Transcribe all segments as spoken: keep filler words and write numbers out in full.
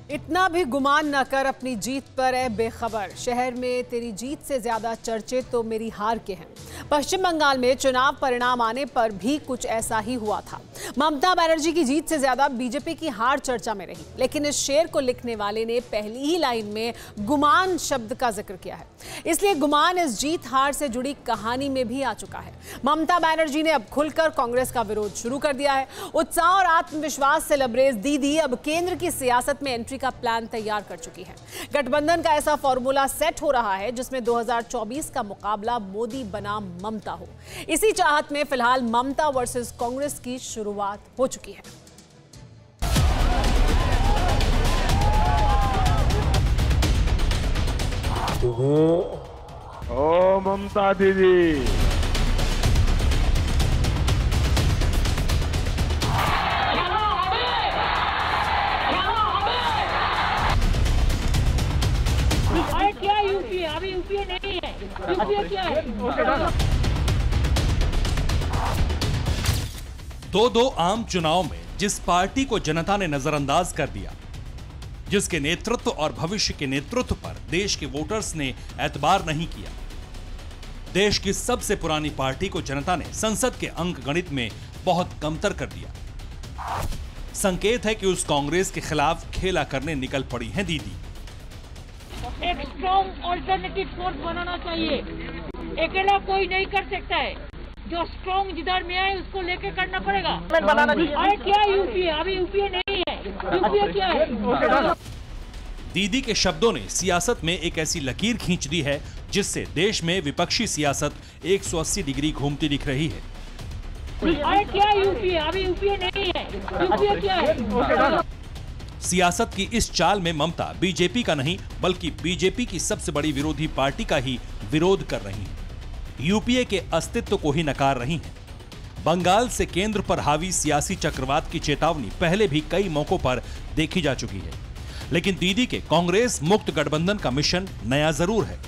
इतना भी गुमान न कर अपनी जीत पर है बेखबर। शहर में तेरी जीत से ज्यादा चर्चे तो मेरी हार के हैं। पश्चिम बंगाल में चुनाव परिणाम आने पर भी कुछ ऐसा ही हुआ था। ममता बनर्जी की जीत से ज्यादा बीजेपी की हार चर्चा में रही, लेकिन इस शेर को लिखने वाले ने पहली ही लाइन में गुमान शब्द का जिक्र किया है। इसलिए गुमान इस जीत हार से जुड़ी कहानी में भी आ चुका है। ममता बनर्जी ने अब खुलकर कांग्रेस का विरोध शुरू कर दिया है। उत्साह और आत्मविश्वास से लबरेज दीदी अब केंद्र की सियासत में एंट्री का प्लान तैयार कर चुकी है। गठबंधन का ऐसा फॉर्मूला सेट हो रहा है जिसमें दो हज़ार चौबीस का मुकाबला मोदी बनाम ममता हो। इसी चाहत में फिलहाल ममता वर्सेस कांग्रेस की शुरुआत हो चुकी है। ओ ममता दीदी, क्या यूपी है? अभी यूपी नहीं है। यूपी क्या है? दो दो आम चुनाव में जिस पार्टी को जनता ने नजरअंदाज कर दिया, जिसके नेतृत्व और भविष्य के नेतृत्व पर देश के वोटर्स ने एतबार नहीं किया, देश की सबसे पुरानी पार्टी को जनता ने संसद के अंक गणित में बहुत कमतर कर दिया। संकेत है कि उस कांग्रेस के खिलाफ खेला करने निकल पड़ी हैं दीदी। एक स्ट्रॉन्ग ऑल्टरनेटिव फोर्स बनाना चाहिए। अकेला कोई नहीं कर सकता है। जो स्ट्रॉन्ग जिधर में है उसको लेके करना पड़ेगा। अरे क्या यूपी है? अभी यूपी नहीं है। यूपी क्या है? दीदी के शब्दों ने सियासत में एक ऐसी लकीर खींच दी है जिससे देश में विपक्षी सियासत एक सौ अस्सी डिग्री घूमती दिख रही है। अरे क्या यूपी है? अभी यूपी नहीं है। यूपी क्या है? सियासत की इस चाल में ममता बीजेपी का नहीं बल्कि बीजेपी की सबसे बड़ी विरोधी पार्टी का ही विरोध कर रही हैं। यूपीए के अस्तित्व को ही नकार रही हैं। बंगाल से केंद्र पर हावी सियासी चक्रवात की चेतावनी पहले भी कई मौकों पर देखी जा चुकी है, लेकिन दीदी के कांग्रेस मुक्त गठबंधन का मिशन नया जरूर है।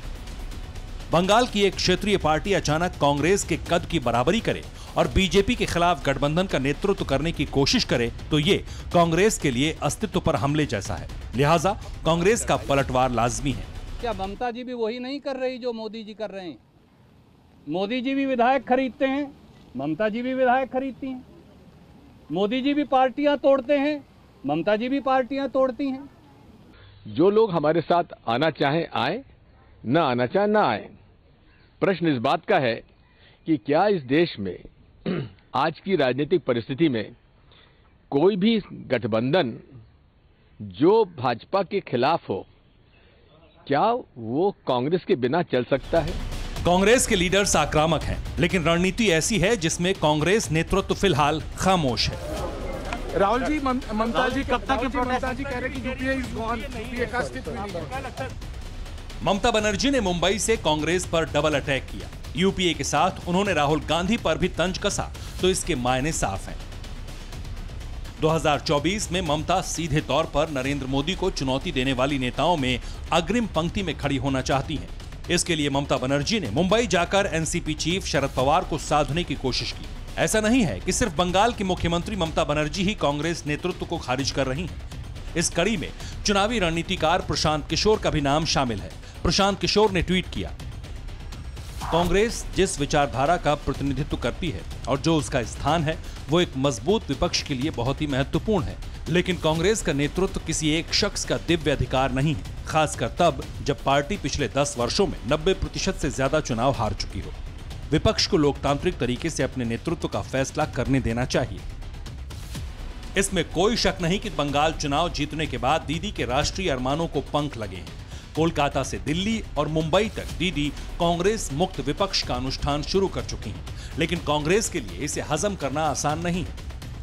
बंगाल की एक क्षेत्रीय पार्टी अचानक कांग्रेस के कद की बराबरी करे और बीजेपी के खिलाफ गठबंधन का नेतृत्व करने की कोशिश करे तो ये कांग्रेस के लिए अस्तित्व पर हमले जैसा है। लिहाजा कांग्रेस का पलटवार लाजमी है। क्या ममता जी भी वही नहीं कर रही जो मोदी जी कर रहे हैं? मोदी जी भी विधायक खरीदते हैं, ममता जी भी विधायक खरीदती हैं। मोदी जी भी पार्टियां तोड़ते हैं, ममता जी भी पार्टियां तोड़ती हैं। जो लोग हमारे साथ आना चाहें आए, न आना चाहे न आए। प्रश्न इस बात का है कि क्या इस देश में आज की राजनीतिक परिस्थिति में कोई भी गठबंधन जो भाजपा के खिलाफ हो, क्या वो कांग्रेस के बिना चल सकता है? कांग्रेस के लीडर्स आक्रामक हैं, लेकिन रणनीति ऐसी है जिसमें कांग्रेस नेतृत्व फिलहाल खामोश है। राहुल जी, ममता जी कब तक ममता जी कह रहे कि यूपीए इज गॉन, यूपीए का अस्तित्व नहीं है। ममता बनर्जी ने मुंबई से कांग्रेस पर डबल अटैक किया। यूपीए के साथ उन्होंने राहुल गांधी पर भी तंज कसा, तो इसके मायने साफ हैं। दो हज़ार चौबीस में ममता सीधे तौर पर नरेंद्र मोदी को चुनौती देने वाली नेताओं में अग्रिम पंक्ति में खड़ी होना चाहती हैं। इसके लिए ममता बनर्जी ने मुंबई जाकर एनसीपी चीफ शरद पवार को साधने की कोशिश की। ऐसा नहीं है कि सिर्फ बंगाल की मुख्यमंत्री ममता बनर्जी ही कांग्रेस नेतृत्व को खारिज कर रही हैं। इस कड़ी में चुनावी रणनीतिकार प्रशांत किशोर का भी नाम शामिल है। प्रशांत किशोर ने ट्वीट किया, कांग्रेस जिस विचारधारा का प्रतिनिधित्व करती है और जो उसका स्थान है वो एक मजबूत विपक्ष के लिए बहुत ही महत्वपूर्ण है, लेकिन कांग्रेस का नेतृत्व किसी एक शख्स का दिव्य अधिकार नहीं है, खासकर तब जब पार्टी पिछले दस वर्षों में नब्बे प्रतिशत से ज्यादा चुनाव हार चुकी हो। विपक्ष को लोकतांत्रिक तरीके से अपने नेतृत्व का फैसला करने देना चाहिए। इसमें कोई शक नहीं कि बंगाल चुनाव जीतने के बाद दीदी के राष्ट्रीय अरमानों को पंख लगे हैं। कोलकाता से दिल्ली और मुंबई तक दीदी कांग्रेस मुक्त विपक्ष का अनुष्ठान शुरू कर चुकी हैं, लेकिन कांग्रेस के लिए इसे हजम करना आसान नहीं है।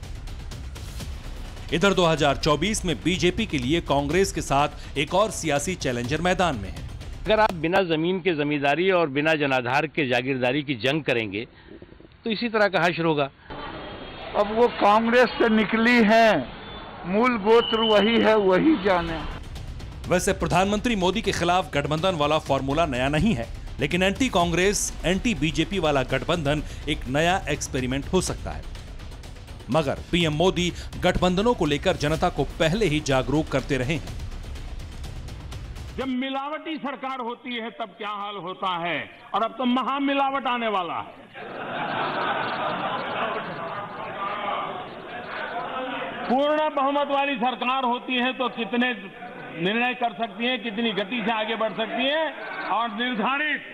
इधर दो हज़ार चौबीस में बीजेपी के लिए कांग्रेस के साथ एक और सियासी चैलेंजर मैदान में है। अगर आप बिना जमीन के जमींदारी और बिना जनाधार के जागीरदारी की जंग करेंगे तो इसी तरह का हश्र होगा। अब वो कांग्रेस से निकली है, मूल गोत्र वही है, वही जाने। वैसे प्रधानमंत्री मोदी के खिलाफ गठबंधन वाला फॉर्मूला नया नहीं है, लेकिन एंटी कांग्रेस एंटी बीजेपी वाला गठबंधन एक नया एक्सपेरिमेंट हो सकता है। मगर पीएम मोदी गठबंधनों को लेकर जनता को पहले ही जागरूक करते रहे हैं। जब मिलावटी सरकार होती है तब क्या हाल होता है, और अब तो महामिलावट आने वाला है। पूर्ण बहुमत वाली सरकार होती है तो कितने निर्णय कर सकती है, कितनी गति से आगे बढ़ सकती है, और निर्धारित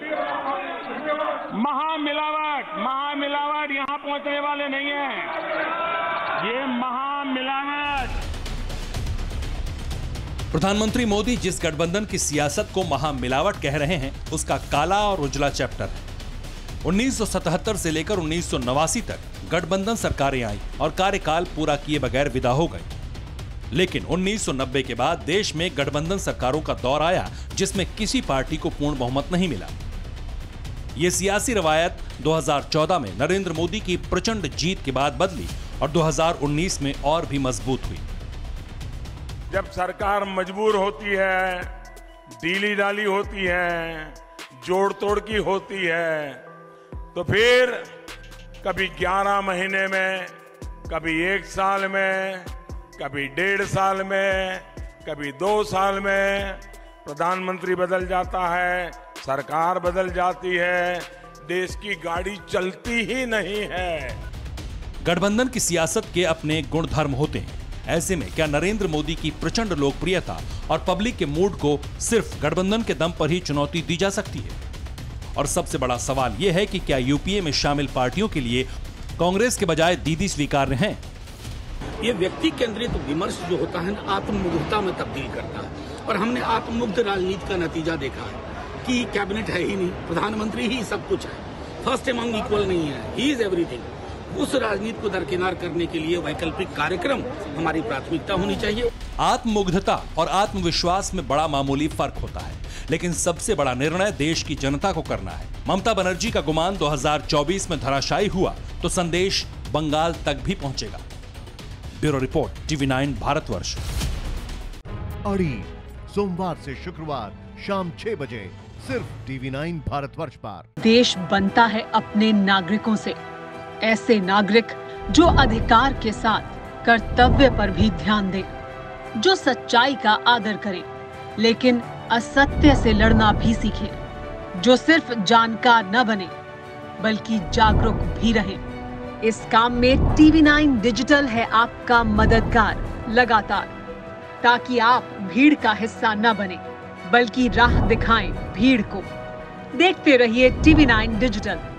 महामिलावट महामिलावट यहां पहुंचने वाले नहीं है। ये महामिलावट। प्रधानमंत्री मोदी जिस गठबंधन की सियासत को महामिलावट कह रहे हैं, उसका काला और उजला चैप्टर है। उन्नीस सौ सतहत्तर से लेकर उन्नीस सौ नवासी तक गठबंधन सरकारें आई और कार्यकाल पूरा किए बगैर विदा हो गई। लेकिन उन्नीस सौ नब्बे के बाद देश में गठबंधन सरकारों का दौर आया जिसमें किसी पार्टी को पूर्ण बहुमत नहीं मिला। यह सियासी रवायत दो हज़ार चौदह में नरेंद्र मोदी की प्रचंड जीत के बाद बदली और दो हज़ार उन्नीस में और भी मजबूत हुई। जब सरकार मजबूर होती है, डीली डाली होती है, जोड़ तोड़ की होती है, तो फिर कभी ग्यारह महीने में, कभी एक साल में, कभी डेढ़ साल में, कभी दो साल में प्रधानमंत्री बदल जाता है, सरकार बदल जाती है, देश की गाड़ी चलती ही नहीं है। गठबंधन की सियासत के अपने गुणधर्म होते हैं। ऐसे में क्या नरेंद्र मोदी की प्रचंड लोकप्रियता और पब्लिक के मूड को सिर्फ गठबंधन के दम पर ही चुनौती दी जा सकती है? और सबसे बड़ा सवाल यह है कि क्या यूपीए में शामिल पार्टियों के लिए कांग्रेस के बजाय दीदी स्वीकार्य हैं? ये व्यक्ति केंद्रित विमर्श जो होता है आत्ममुग्धता में तब्दील करता है, और हमने आत्ममुग्ध राजनीति का नतीजा देखा है कि कैबिनेट है ही नहीं, प्रधानमंत्री ही सब कुछ है, फर्स्ट अमंग इक्वल नहीं है, ही इज एवरीथिंग। उस राजनीति को दरकिनार करने के लिए वैकल्पिक कार्यक्रम हमारी प्राथमिकता होनी चाहिए। आत्ममुग्धता और आत्मविश्वास में बड़ा मामूली फर्क होता है, लेकिन सबसे बड़ा निर्णय देश की जनता को करना है। ममता बनर्जी का गुमान दो हज़ार चौबीस में धराशायी हुआ तो संदेश बंगाल तक भी पहुंचेगा। Bureau report, TV nine Bharatvarsh. अड़ी सोमवार से शुक्रवार शाम छह बजे सिर्फ टीवी नाइन भारतवर्ष पर। देश बनता है अपने नागरिकों से, ऐसे नागरिक जो अधिकार के साथ कर्तव्य पर भी ध्यान दें, जो सच्चाई का आदर करें लेकिन असत्य से लड़ना भी सीखें, जो सिर्फ जानकार न बने बल्कि जागरूक भी रहें। इस काम में टीवी नाइन डिजिटल है आपका मददगार लगातार, ताकि आप भीड़ का हिस्सा न बने बल्कि राह दिखाएं भीड़ को। देखते रहिए टीवी नाइन डिजिटल।